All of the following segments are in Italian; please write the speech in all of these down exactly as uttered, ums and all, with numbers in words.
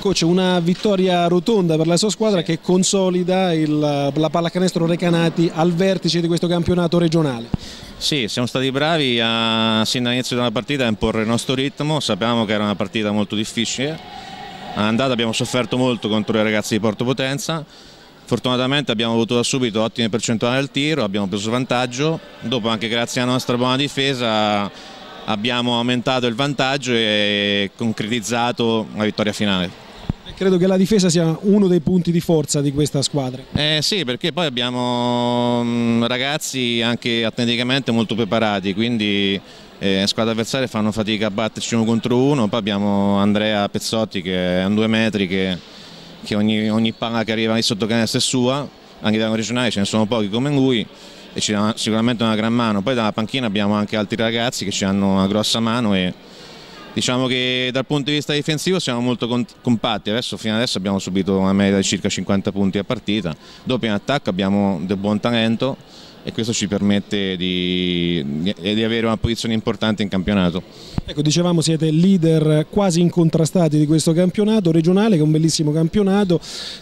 Coach, una vittoria rotonda per la sua squadra che consolida il, la pallacanestro Recanati al vertice di questo campionato regionale. Sì, siamo stati bravi a, sin dall'inizio della partita a imporre il nostro ritmo. Sapevamo che era una partita molto difficile. All'andata abbiamo sofferto molto contro i ragazzi di Porto Potenza. Fortunatamente abbiamo avuto da subito ottime percentuali al tiro, abbiamo preso vantaggio. Dopo, anche grazie alla nostra buona difesa, abbiamo aumentato il vantaggio e concretizzato la vittoria finale. Credo che la difesa sia uno dei punti di forza di questa squadra. Eh sì, perché poi abbiamo ragazzi anche atleticamente molto preparati, quindi eh, squadre avversarie fanno fatica a batterci uno contro uno. Poi abbiamo Andrea Pezzotti che è a due metri, che, che ogni, ogni palla che arriva di sotto canestro è sua. Anche a livello regionale ce ne sono pochi come lui e ci dà sicuramente una gran mano. Poi dalla panchina abbiamo anche altri ragazzi che ci hanno una grossa mano e diciamo che dal punto di vista difensivo siamo molto compatti. Adesso, fino adesso abbiamo subito una media di circa cinquanta punti a partita. Dopo in attacco abbiamo del buon talento e questo ci permette di, di avere una posizione importante in campionato. Ecco, dicevamo siete leader quasi incontrastati di questo campionato regionale, che è un bellissimo campionato.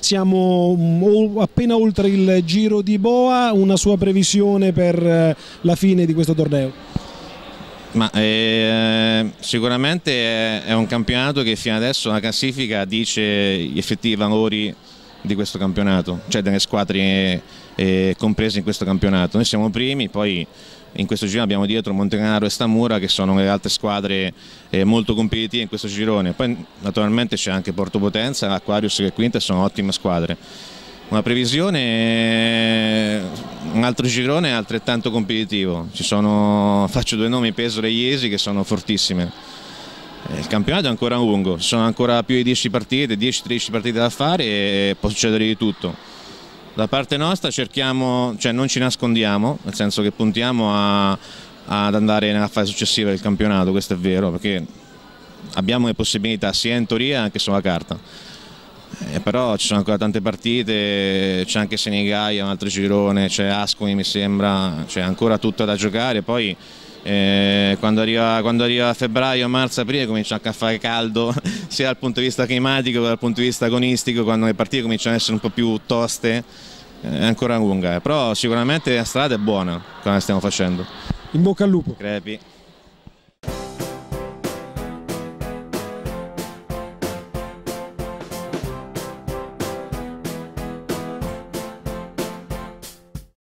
Siamo appena oltre il Giro di Boa. Una sua previsione per la fine di questo torneo? Ma eh, sicuramente è, è un campionato che fino adesso la classifica dice gli effettivi valori di questo campionato, cioè delle squadre eh, comprese in questo campionato. Noi siamo primi, poi in questo girone abbiamo dietro Montecanaro e Stamura che sono le altre squadre eh, molto competitive in questo girone. Poi naturalmente c'è anche Porto Potenza, l'Aquarius che è quinta e sono ottime squadre. Una previsione, un altro girone altrettanto competitivo. Ci sono, faccio due nomi, Pesaro e Iesi, che sono fortissime. Il campionato è ancora lungo, ci sono ancora più di dieci partite, dieci tredici partite da fare e può succedere di tutto. Da parte nostra cerchiamo, cioè non ci nascondiamo, nel senso che puntiamo a, ad andare nella fase successiva del campionato, questo è vero, perché abbiamo le possibilità sia in teoria che anche sulla carta. Eh, però ci sono ancora tante partite, c'è anche Senigallia, un altro girone, c'è Ascoli mi sembra, c'è ancora tutto da giocare. Poi eh, quando, arriva, quando arriva febbraio, marzo, aprile comincia anche a fare caldo sia dal punto di vista climatico che dal punto di vista agonistico, quando le partite cominciano ad essere un po' più toste, eh, è ancora lunga, eh. Però sicuramente la strada è buona, come la stiamo facendo. In bocca al lupo. Crepi.